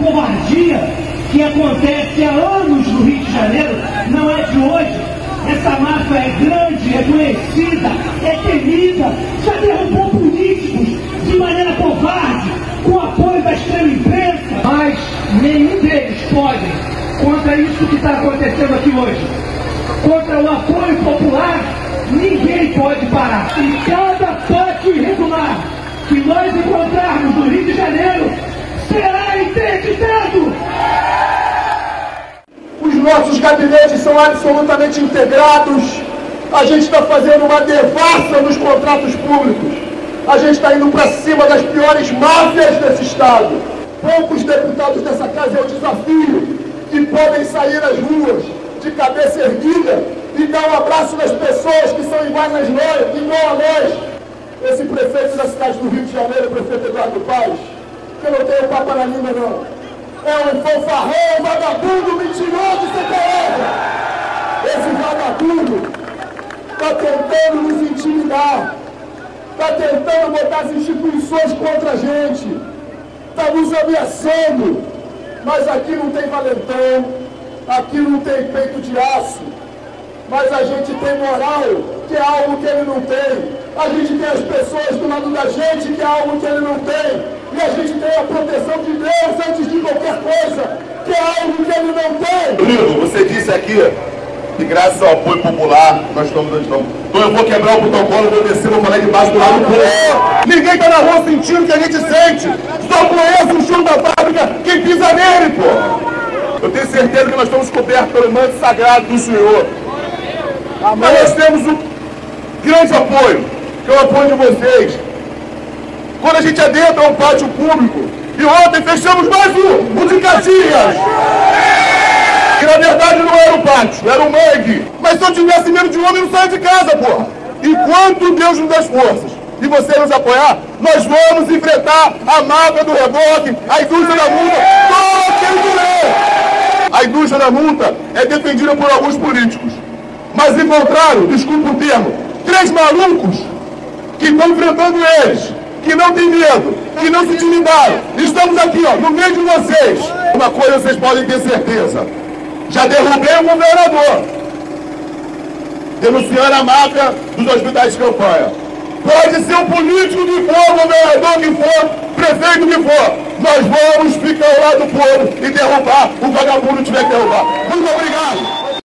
covardia que acontece há anos no Rio de Janeiro não é de hoje. Essa máfia é grande, é conhecida, é temida, já derrubou políticos de maneira covarde, com apoio da extrema imprensa, mas nenhum deles pode, contra isso que está acontecendo aqui hoje, contra o apoio popular, ninguém pode parar. E cada pátio irregular que nós encontrarmos no Rio de Janeiro será interditado. Os nossos gabinetes são absolutamente integrados. A gente está fazendo uma devassa nos contratos públicos. A gente está indo para cima das piores máfias desse Estado. Poucos deputados dessa casa é o desafio que podem sair às ruas de cabeça erguida e dar um abraço nas pessoas que são igual a nós. Esse prefeito da cidade do Rio de Janeiro, o prefeito Eduardo Paes, que eu não tenho papo na língua não, é um fanfarrão, vagabundo, mentiroso, sem palavra. Esse vagabundo está tentando nos intimidar, está tentando botar as instituições contra a gente, está nos ameaçando. Mas aqui não tem valentão, aqui não tem peito de aço, mas a gente tem moral, que é algo que ele não tem. A gente tem as pessoas do lado da gente, que é algo que ele não tem. E a gente tem a proteção de Deus antes de qualquer coisa, que é algo que ele não tem. Rodrigo, você disse aqui que graças ao apoio popular nós estamos onde estamos. Então eu vou quebrar o protocolo, vou descer, vou falar de baixo do lado do povo. Ninguém está na rua sentindo o que a gente sente. Só conhece o chão da fábrica quem pisa nele, pô. Eu tenho certeza que nós estamos cobertos pelo manto sagrado do Senhor. Mas nós temos um grande apoio, que é o apoio de vocês. Quando a gente adentra um pátio público, e ontem fechamos mais o de Caxias, que na verdade não era um pátio, era um mangue. Mas se eu tivesse medo de homem, eu não saio de casa, porra. Enquanto Deus nos dá as forças e você nos apoiar, nós vamos enfrentar a máfia do reboque, a indústria da multa, todo aquele que a indústria da multa é defendida por alguns políticos. Mas encontraram, desculpa o termo, 3 malucos que estão enfrentando eles, que não tem medo, que não se intimidaram. Estamos aqui, ó, no meio de vocês. Uma coisa vocês podem ter certeza. Já derrubei o governador, denunciando a máfia dos hospitais de campanha. Pode ser o político que for, o governador que for, prefeito que for. Nós vamos ficar ao lado do povo e derrubar o vagabundo que tiver que derrubar. Muito obrigado.